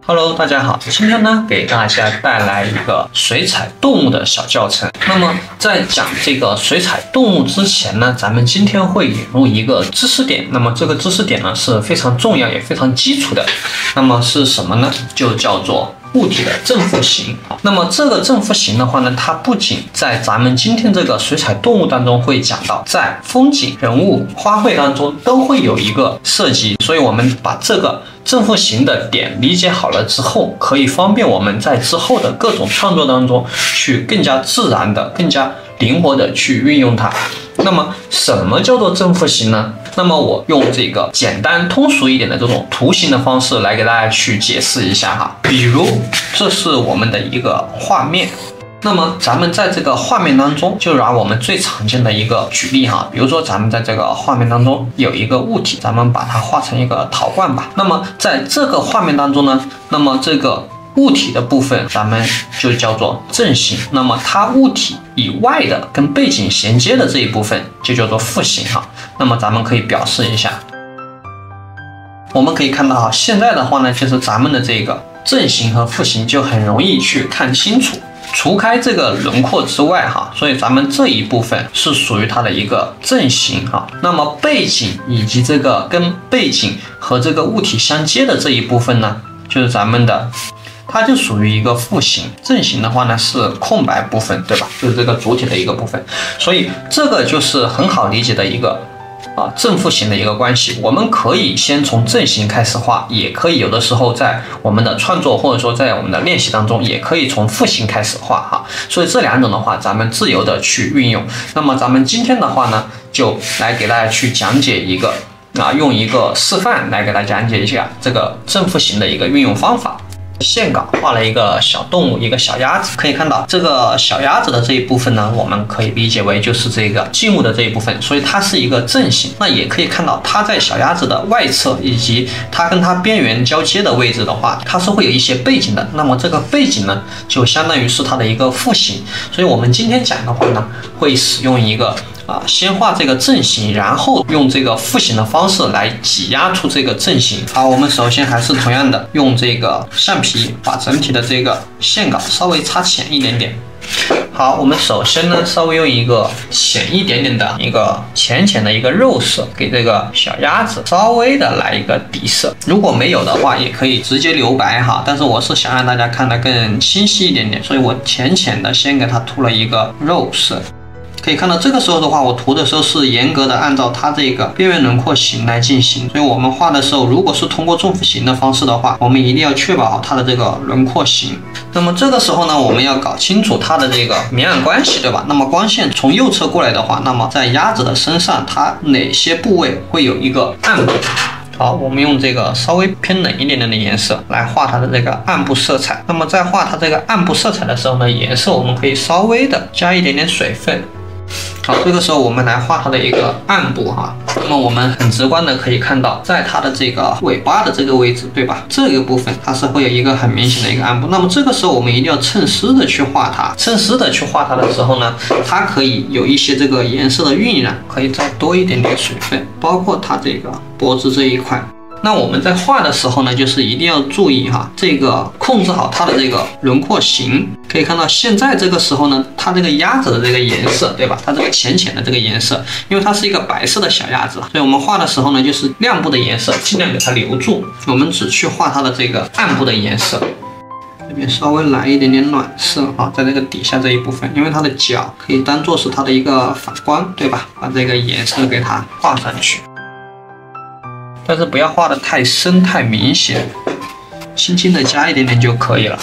Hello， 大家好，今天呢给大家带来一个水彩动物的小教程。那么在讲这个水彩动物之前呢，咱们今天会引入一个知识点。那么这个知识点呢是非常重要也非常基础的。那么是什么呢？就叫做物体的正负形。那么这个正负形的话呢，它不仅在咱们今天这个水彩动物当中会讲到，在风景、人物、花卉当中都会有一个涉及。所以我们把这个正负形的点理解好了之后，可以方便我们在之后的各种创作当中去更加自然的、更加灵活的去运用它。那么什么叫做正负形呢？那么我用这个简单通俗一点的这种图形的方式来给大家去解释一下哈。比如这是我们的一个画面，那么咱们在这个画面当中，就拿我们最常见的一个举例哈，比如说咱们在这个画面当中有一个物体，咱们把它画成一个陶罐吧。那么在这个画面当中呢，那么这个物体的部分咱们就叫做正形，那么它物体以外的跟背景衔接的这一部分就叫做负形哈。那么咱们可以表示一下，我们可以看到哈，现在的话呢，就是咱们的这个正形和负形就很容易去看清楚。除开这个轮廓之外哈，所以咱们这一部分是属于它的一个正形哈。那么背景以及这个跟背景和这个物体相接的这一部分呢，就是咱们的，它就属于一个负形。正形的话呢是空白部分，对吧？就是这个主体的一个部分。所以这个就是很好理解的一个正负形的一个关系。我们可以先从正形开始画，也可以有的时候在我们的创作或者说在我们的练习当中，也可以从负形开始画哈。所以这两种的话，咱们自由的去运用。那么咱们今天的话呢，就来给大家去讲解一个用一个示范来给大家讲解一下这个正负形的一个运用方法。线稿画了一个小动物，一个小鸭子，可以看到这个小鸭子的这一部分呢，我们可以理解为就是这个静物的这一部分，所以它是一个正形。那也可以看到它在小鸭子的外侧以及它跟它边缘交接的位置的话，它是会有一些背景的。那么这个背景呢，就相当于是它的一个负形。所以我们今天讲的话呢，会使用一个先画这个正形，然后用这个负形的方式来挤压出这个正形。好，我们首先还是同样的用这个橡皮把整体的这个线稿稍微擦浅一点点。好，我们首先呢稍微用一个浅一点点的一个浅的一个肉色，给这个小鸭子稍微的来一个底色。如果没有的话，也可以直接留白哈，但是我是想让大家看得更清晰一点点，所以我浅的先给它涂了一个肉色。可以看到这个时候的话，我涂的时候是严格的按照它这个边缘轮廓形来进行，所以我们画的时候，如果是通过正负形的方式的话，我们一定要确保好它的这个轮廓形。那么这个时候呢，我们要搞清楚它的这个明暗关系，对吧？那么光线从右侧过来的话，那么在鸭子的身上，它哪些部位会有一个暗部？好，我们用这个稍微偏冷一点点的颜色来画它的这个暗部色彩。那么在画它这个暗部色彩的时候呢，颜色我们可以稍微的加一点点水分。好，这个时候我们来画它的一个暗部哈。那么我们很直观的可以看到，在它的这个尾巴的这个位置，对吧？这个部分它是会有一个很明显的一个暗部。那么这个时候我们一定要趁湿的去画它。趁湿的去画它的时候呢，它可以有一些这个颜色的晕染，可以再多一点点水分，包括它这个脖子这一块。那我们在画的时候呢，就是一定要注意哈，这个控制好它的这个轮廓形。可以看到现在这个时候呢，它这个鸭子的这个颜色，对吧？它这个浅的这个颜色，因为它是一个白色的小鸭子，所以我们画的时候呢，就是亮部的颜色尽量给它留住，我们只去画它的这个暗部的颜色。这边稍微来一点点暖色啊，在这个底下这一部分，因为它的角可以当做是它的一个反光，对吧？把这个颜色给它画上去。但是不要画的太深太明显，轻轻的加一点点就可以了。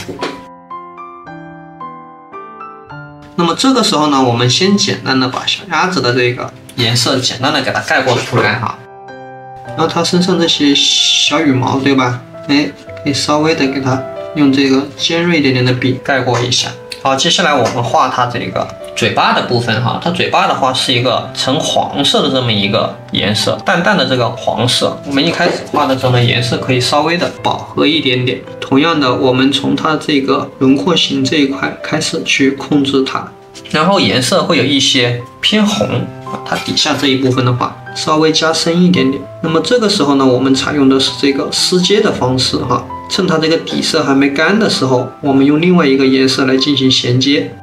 那么这个时候呢，我们先简单的把小鸭子的这个颜色简单的给它概括出来哈，然后它身上这些小羽毛，对吧？可以稍微的给它用这个尖锐一点点的笔概括一下。好，接下来我们画它这个嘴巴的部分哈，它嘴巴的话是一个呈黄色的这么一个颜色，淡淡的这个黄色。我们一开始画的时候呢，颜色可以稍微的饱和一点点。同样的，我们从它这个轮廓形这一块开始去控制它，然后颜色会有一些偏红，它底下这一部分的话稍微加深一点点。那么这个时候呢，我们采用的是这个丝接的方式哈， 趁它这个底色还没干的时候，我们用另外一个颜色来进行衔接。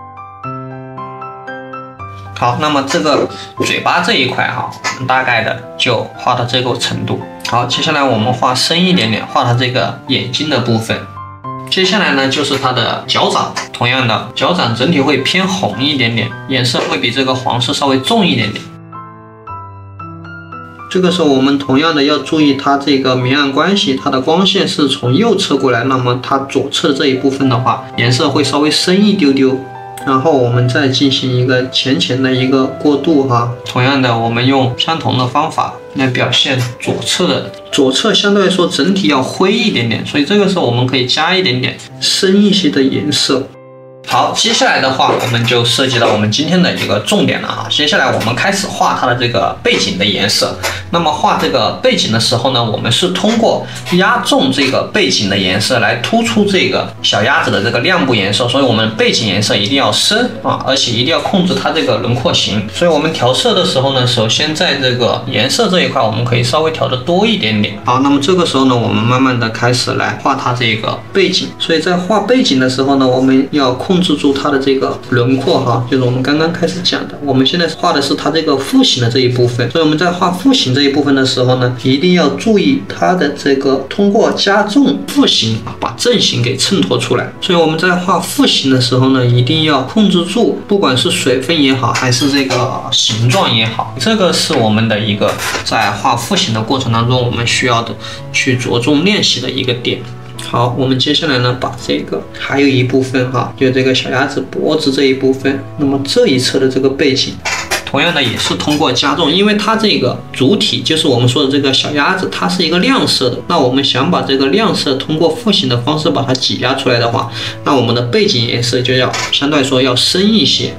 好，那么这个嘴巴这一块哈，我们大概的就画到这个程度。好，接下来我们画深一点点，画它这个眼睛的部分。接下来呢，就是它的脚掌，同样的，脚掌整体会偏红一点点，颜色会比这个黄色稍微重一点点。这个时候我们同样的要注意它这个明暗关系，它的光线是从右侧过来，那么它左侧这一部分的话，颜色会稍微深一丢丢。然后我们再进行一个浅浅的一个过渡哈。同样的，我们用相同的方法来表现左侧相对来说整体要灰一点点，所以这个时候我们可以加一点点深一些的颜色。好，接下来的话，我们就涉及到我们今天的一个重点了哈。接下来我们开始画它的这个背景的颜色。那么画这个背景的时候呢，我们是通过压重这个背景的颜色来突出这个小鸭子的这个亮部颜色，所以我们背景颜色一定要深啊，而且一定要控制它这个轮廓型。所以我们调色的时候呢，首先在这个颜色这一块，我们可以稍微调的多一点点。好，那么这个时候呢，我们慢慢的开始来画它这个背景。所以在画背景的时候呢，我们要控制住它的这个轮廓哈，就是我们刚刚开始讲的。我们现在画的是它这个腹型的这一部分，所以我们在画腹型这一部分的时候呢，一定要注意它的这个通过加重腹型把正形给衬托出来。所以我们在画腹型的时候呢，一定要控制住，不管是水分也好，还是这个形状也好，这个是我们的一个在画腹型的过程当中，我们需要的去着重练习的一个点。好，我们接下来呢，把这个还有一部分哈，就这个小鸭子脖子这一部分，那么这一侧的这个背景，同样的也是通过加重，因为它这个主体就是我们说的这个小鸭子，它是一个亮色的。那我们想把这个亮色通过腹型的方式把它挤压出来的话，那我们的背景颜色就要相对来说要深一些。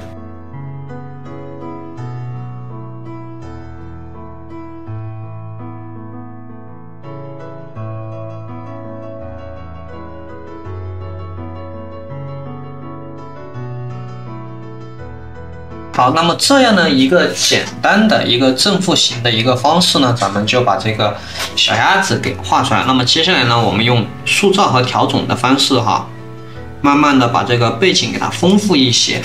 好，那么这样的一个简单的一个正负形的一个方式呢，咱们就把这个小鸭子给画出来。那么接下来呢，我们用塑造和调整的方式哈，慢慢的把这个背景给它丰富一些。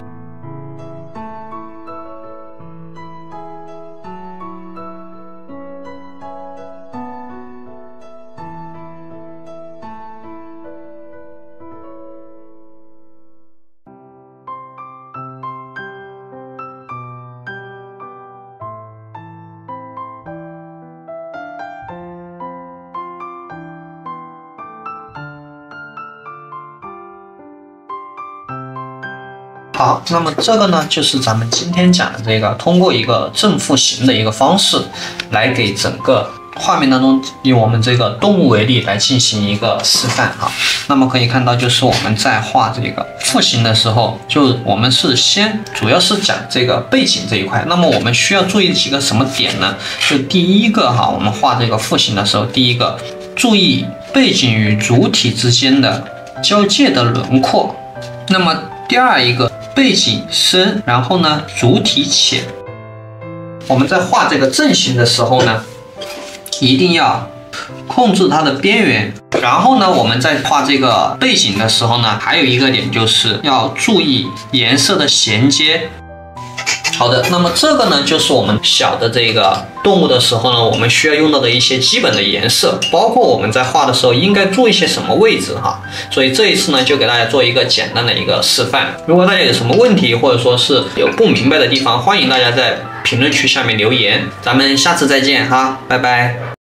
好，那么这个呢，就是咱们今天讲的这个，通过一个正负形的一个方式，来给整个画面当中以我们这个动物为例来进行一个示范哈。那么可以看到，就是我们在画这个负形的时候，就我们是主要是讲这个背景这一块。那么我们需要注意几个什么点呢？就第一个哈，我们画这个负形的时候，第一个注意背景与主体之间的交界的轮廓。那么第二一个，背景深，然后呢主体浅。我们在画这个正形的时候呢，一定要控制它的边缘。然后呢，我们在画这个背景的时候呢，还有一个点就是要注意颜色的衔接。好的，那么这个呢，就是我们小的这个动物的时候呢，我们需要用到的一些基本的颜色，包括我们在画的时候应该注意一些什么位置哈。所以这一次呢，就给大家做一个简单的一个示范。如果大家有什么问题，或者说是有不明白的地方，欢迎大家在评论区下面留言。咱们下次再见哈，拜拜。